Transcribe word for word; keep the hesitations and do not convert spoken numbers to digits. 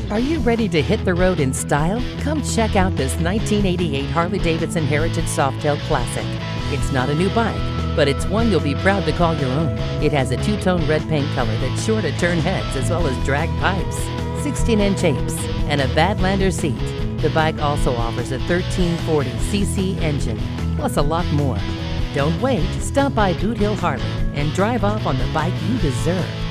Are you ready to hit the road in style? Come check out this nineteen eighty-eight Harley-Davidson Heritage Softail Classic. It's not a new bike, but it's one you'll be proud to call your own. It has a two-tone red paint color that's sure to turn heads as well as drag pipes, sixteen inch apes, and a badlander seat. The bike also offers a thirteen forty c c engine, plus a lot more. Don't wait, stop by Bootheel Harley and drive off on the bike you deserve.